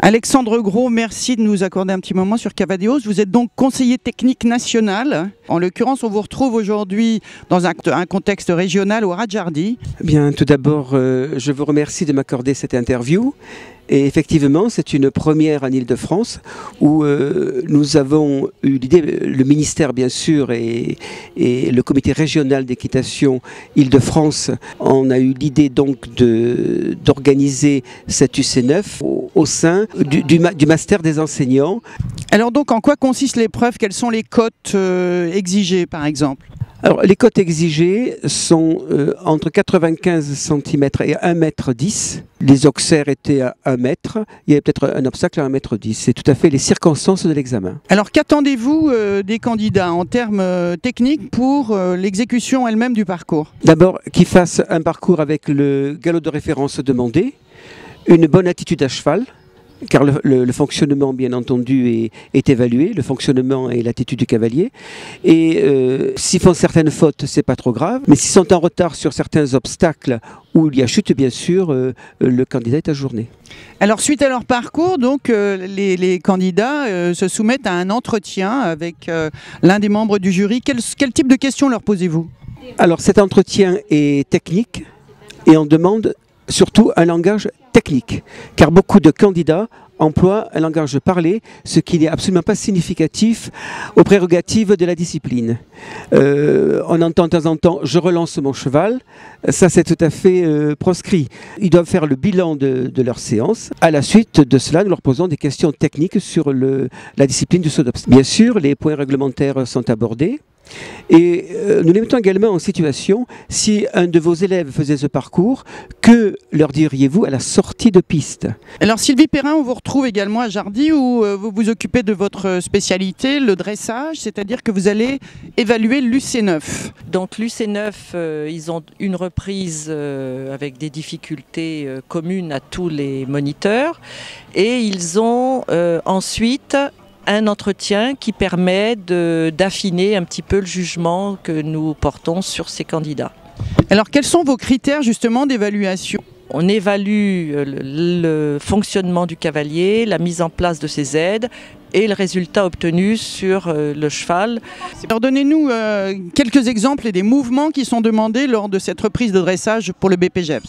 Alexandre Gros, merci de nous accorder un petit moment sur Cavadeos. Vous êtes donc conseiller technique national. En l'occurrence, on vous retrouve aujourd'hui dans un contexte régional au Radjardi. Bien, tout d'abord, je vous remercie de m'accorder cette interview. Et effectivement, c'est une première en Île-de-France où nous avons eu l'idée, le ministère bien sûr et le comité régional d'équitation Île-de-France, on a eu l'idée donc d'organiser cet UC9 au sein du master des enseignants. Alors donc, en quoi consiste l'épreuve? Quelles sont les cotes exigées par exemple? Alors, les cotes exigées sont entre 95 cm et 1,10 m. Les auxerres étaient à 1 m. Il y avait peut-être un obstacle à 1,10 m. C'est tout à fait les circonstances de l'examen. Alors, qu'attendez-vous des candidats en termes techniques pour l'exécution elle-même du parcours? D'abord, qu'ils fassent un parcours avec le galop de référence demandé, une bonne attitude à cheval, car le fonctionnement, bien entendu, est évalué, le fonctionnement et l'attitude du cavalier. Et s'ils font certaines fautes, c'est pas trop grave. Mais s'ils sont en retard sur certains obstacles où il y a chute, bien sûr, le candidat est ajourné. Alors, suite à leur parcours, donc, les candidats se soumettent à un entretien avec l'un des membres du jury. Quel type de questions leur posez-vous? Alors, cet entretien est technique et on demande surtout un langage technique, car beaucoup de candidats emploient un langage parlé, ce qui n'est absolument pas significatif aux prérogatives de la discipline. On entend de temps en temps « je relance mon cheval », ça c'est tout à fait proscrit. Ils doivent faire le bilan de leur séance. À la suite de cela, nous leur posons des questions techniques sur la discipline du saut d'obstacle. Bien sûr, les points réglementaires sont abordés. Et nous les mettons également en situation, si un de vos élèves faisait ce parcours, que leur diriez-vous à la sortie de piste? Alors Sylvie Perrin, on vous retrouve également à Jardy où vous vous occupez de votre spécialité, le dressage, c'est-à-dire que vous allez évaluer l'UC9. Donc l'UC9, ils ont une reprise avec des difficultés communes à tous les moniteurs et ils ont ensuite un entretien qui permet d'affiner un petit peu le jugement que nous portons sur ces candidats. Alors quels sont vos critères justement d'évaluation? On évalue le fonctionnement du cavalier, la mise en place de ses aides et le résultat obtenu sur le cheval. Alors donnez-nous quelques exemples et des mouvements qui sont demandés lors de cette reprise de dressage pour le BPGEPS.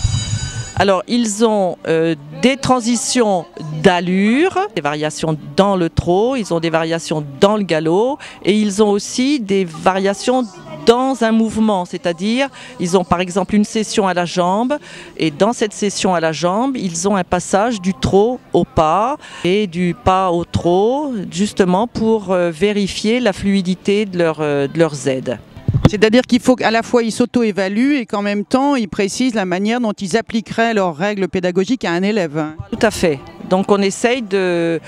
Alors, ils ont des transitions d'allure, des variations dans le trot, ils ont des variations dans le galop et ils ont aussi des variations dans un mouvement, c'est-à-dire ils ont par exemple une session à la jambe et dans cette session à la jambe, ils ont un passage du trot au pas et du pas au trot, justement pour vérifier la fluidité de leurs aides. C'est-à-dire qu'il faut qu'à la fois ils s'auto-évaluent et qu'en même temps ils précisent la manière dont ils appliqueraient leurs règles pédagogiques à un élève. Tout à fait. Donc on essaye d'aller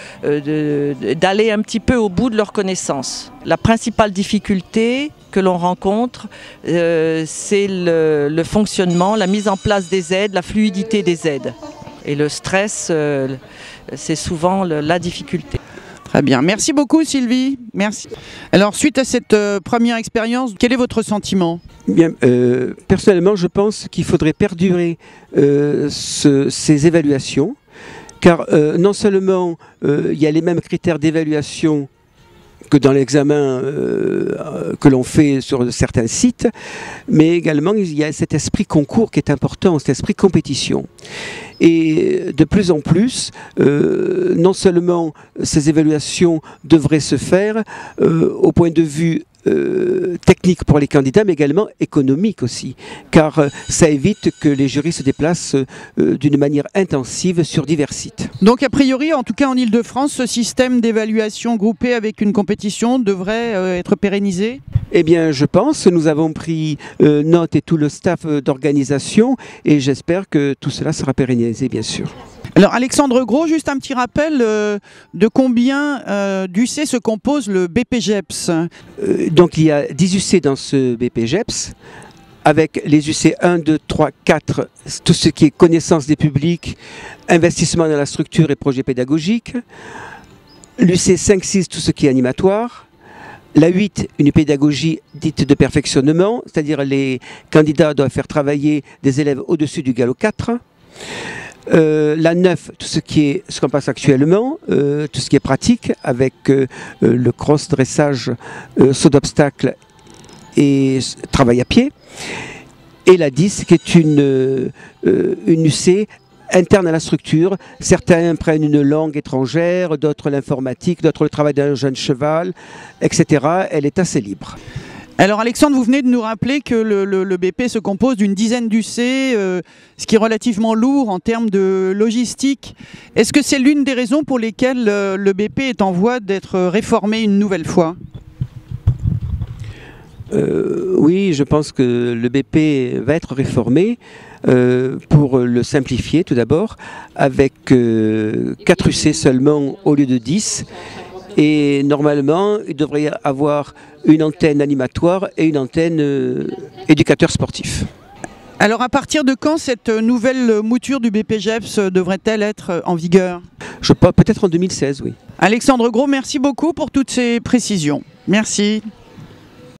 un petit peu au bout de leurs connaissances. La principale difficulté que l'on rencontre, c'est le fonctionnement, la mise en place des aides, la fluidité des aides. Et le stress, c'est souvent la difficulté. Très bien. Merci beaucoup Sylvie. Merci. Alors suite à cette première expérience, quel est votre sentiment? Bien, personnellement, je pense qu'il faudrait perdurer ces évaluations, car non seulement il y a les mêmes critères d'évaluation que dans l'examen que l'on fait sur certains sites, mais également il y a cet esprit concours qui est important, cet esprit compétition. Et de plus en plus, non seulement ces évaluations devraient se faire au point de vue technique pour les candidats, mais également économique aussi, car ça évite que les jurys se déplacent d'une manière intensive sur divers sites. Donc a priori, en tout cas en Île-de-France, ce système d'évaluation groupée avec une compétition devrait être pérennisé? Eh bien, je pense, nous avons pris note et tout le staff d'organisation et j'espère que tout cela sera pérennisé, bien sûr. Alors Alexandre Gros, juste un petit rappel de combien d'UC se compose le BPGEPS? Donc il y a 10 UC dans ce BPGEPS, avec les UC 1, 2, 3, 4, tout ce qui est connaissance des publics, investissement dans la structure et projet pédagogique. L'UC 5, 6, tout ce qui est animatoire. La 8, une pédagogie dite de perfectionnement, c'est-à-dire les candidats doivent faire travailler des élèves au-dessus du galop 4. La 9, tout ce qu'on passe actuellement, tout ce qui est pratique avec le cross-dressage, saut d'obstacle et travail à pied. Et la 10 qui est une UC interne à la structure. Certains prennent une langue étrangère, d'autres l'informatique, d'autres le travail d'un jeune cheval, etc. Elle est assez libre. Alors Alexandre, vous venez de nous rappeler que le BP se compose d'une dizaine d'UC, ce qui est relativement lourd en termes de logistique. Est-ce que c'est l'une des raisons pour lesquelles le BP est en voie d'être réformé une nouvelle fois ? Oui, je pense que le BP va être réformé pour le simplifier tout d'abord, avec 4 UC seulement au lieu de 10. Et normalement, il devrait y avoir une antenne animatoire et une antenne éducateur sportif. Alors à partir de quand cette nouvelle mouture du BPGEPS devrait-elle être en vigueur ? Je pense peut-être en 2016, oui. Alexandre Gros, merci beaucoup pour toutes ces précisions. Merci.